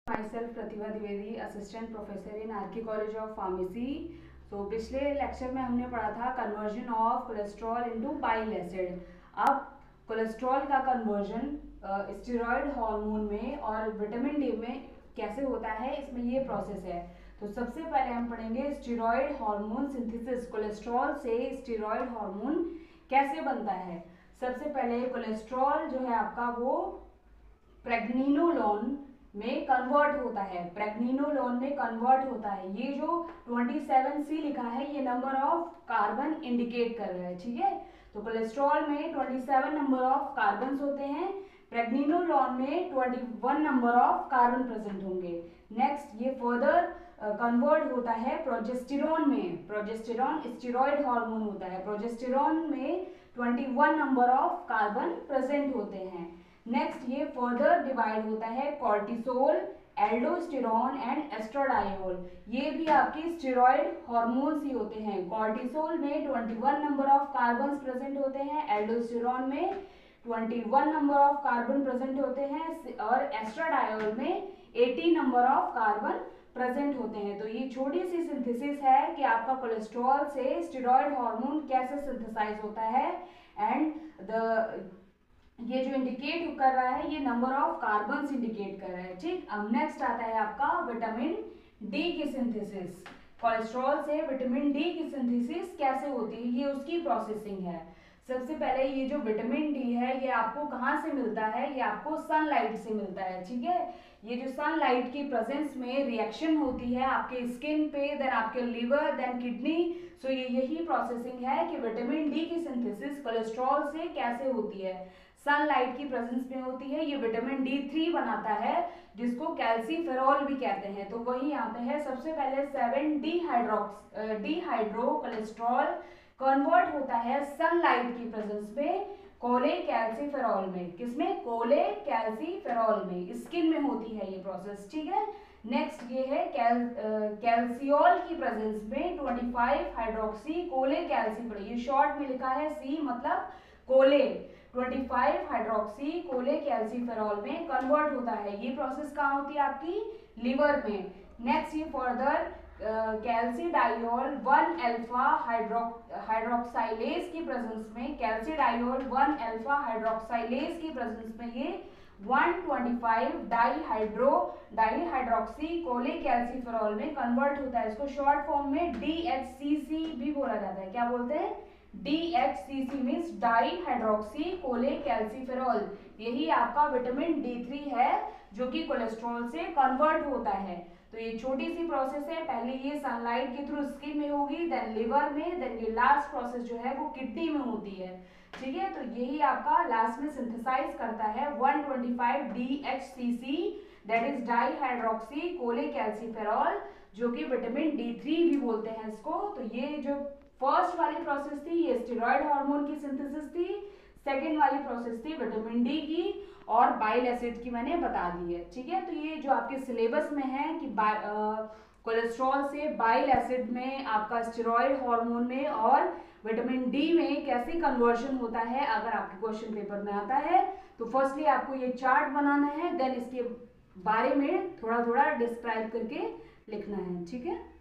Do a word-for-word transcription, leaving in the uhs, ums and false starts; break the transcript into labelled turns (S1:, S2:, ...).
S1: Myself Pratibha Dwivedi, assistant professor in R K college of pharmacy. So पिछले lecture में हमने पढ़ा था conversion of cholesterol into bile acid. अब कोलेस्ट्रॉल का कन्वर्जन स्टेरॉयड हार्मोन में और विटामिन डी में कैसे होता है, इसमें ये प्रोसेस है। तो सबसे पहले हम पढ़ेंगे स्टेरॉयड हार्मोन सिंथेसिस। कोलेस्ट्रॉल से स्टेरॉयड हार्मोन कैसे बनता है। सबसे पहले कोलेस्ट्रॉल जो है आपका वो प्रेग्निनोलोन में कन्वर्ट होता है, प्रेग्निनोलोन में कन्वर्ट होता है। ये जो सत्ताईस सी लिखा है ये नंबर ऑफ कार्बन इंडिकेट कर रहा है, ठीक है। तो कोलेस्ट्रॉल में सत्ताईस नंबर ऑफ कार्बन्स होते हैं, प्रेग्निनोलोन में इक्कीस नंबर ऑफ कार्बन प्रेजेंट होंगे। नेक्स्ट ये फर्दर कन्वर्ट होता है प्रोजेस्टेरॉन में। प्रोजेस्टेरॉन स्टेरॉयड हार्मोन होता है, प्रोजेस्टेरॉन में इक्कीस नंबर ऑफ कार्बन प्रेजेंट होते हैं। नेक्स्ट ये फर्दर डिवाइड होता है कॉर्टिसोल, एल्डोस्टेरॉन एंड एस्ट्राडायोल। ये भी आपके स्टेरॉयड हार्मोन्स ही होते हैं। कॉर्टिसोल में इक्कीस नंबर ऑफ कार्बन्स प्रेजेंट होते हैं, एल्डोस्टेरॉन में इक्कीस नंबर ऑफ कार्बन प्रेजेंट होते हैं और एस्ट्राडायोल में अस्सी नंबर ऑफ कार्बन प्रेजेंट होते हैं। तो ये छोटी सी सिंथेसिस है कि आपका कोलेस्ट्रॉल से स्टेरॉयड हार्मोन कैसे सिंथेसाइज होता है। एंड द ये जो इंडिकेट कर रहा है ये नंबर ऑफ कार्बन्स इंडिकेट कर रहा है, ठीक। अब नेक्स्ट आता है आपका विटामिन डी की सिंथेसिस। कोलेस्ट्रॉल से विटामिन डी की सिंथेसिस कैसे होती है, ये उसकी प्रोसेसिंग है। सबसे पहले ये जो विटामिन डी है ये आपको कहाँ से मिलता है, ये आपको सनलाइट से मिलता है, ठीक है। ये जो सनलाइट की प्रेजेंस में रिएक्शन होती है आपके स्किन पे, देन आपके लिवर, देन किडनी। सो ये यही प्रोसेसिंग है कि विटामिन डी की सिंथेसिस कोलेस्ट्रॉल से कैसे होती है, सनलाइट की प्रेजेंस में होती है। ये विटामिन डी थ्री बनाता है जिसको कैल्सीफेरॉल भी कहते हैं। तो वही यहाँ पे है, सबसे पहले seven D hydrox D hydro cholesterol convert होता है सनलाइट की प्रेजेंस में कोले कैल्सीफेरॉल में। किसमें? कोले कैल्सीफेरॉल में, स्किन में होती है ये प्रोसेस, ठीक है। नेक्स्ट ये है कैल कैल्सियोल की प्रेजेंस में पच्चीस हाइड्रोक्सी कोले कैल्सीफेरॉल। ये शॉर्ट में लिखा है सी मतलब कोले, पच्चीस हाइड्रोक्सी कोले कैल्सीफेरॉल में कन्वर्ट होता है। ये प्रोसेस कहाँ होती है? आपकी लिवर में। नेक्स्ट ये further calcidiol one alpha hydroxylase की प्रेजेंस में, कैल्सीडायोल वन अल्फा हाइड्रोक्साइलेज की प्रेजेंस में ये एक सौ पच्चीस डाईहाइड्रो डाईहाइड्रोक्सी कोले कैल्सीफेरॉल में कन्वर्ट होता है। इसको शॉर्ट फॉर्म में डी एच सी सी भी बोला जाता है। क्या बोलते हैं? D H C C means dihydroxy chole calciferol. यही आपका विटामिन डी थ्री है जो कि कोलेस्ट्रॉल से कन्वर्ट होता है। तो ये छोटी सी प्रोसेस है, पहले ये सनलाइट के थ्रू स्किन में होगी, देन लिवर में, देन ये लास्ट प्रोसेस जो है वो किडनी में होती है, ठीक है। तो यही आपका लास्ट में सिंथेसाइज करता है एक सौ पच्चीस D H C C, that is dihydroxy chole calciferol, जो कि विटामिन डी थ्री भी बोलते हैं इसको। तो ये जो फर्स्ट वाली प्रोसेस थी ये स्टेरॉयड हार्मोन की सिंथेसिस थी, सेकेंड वाली प्रोसेस थी विटामिन डी की और बाइल एसिड की मैंने बता दी है, ठीक है। तो ये जो आपके सिलेबस में है कि कोलेस्ट्रॉल से बाइल एसिड में, आपका स्टेरॉयड हार्मोन में और विटामिन डी में कैसे कन्वर्जन होता है, अगर आपके क्वेश्चन पेपर में आता है तो फर्स्टली आपको ये चार्ट बनाना है, देन इसके बारे में थोड़ा थोड़ा डिस्क्राइब करके लिखना है, ठीक है।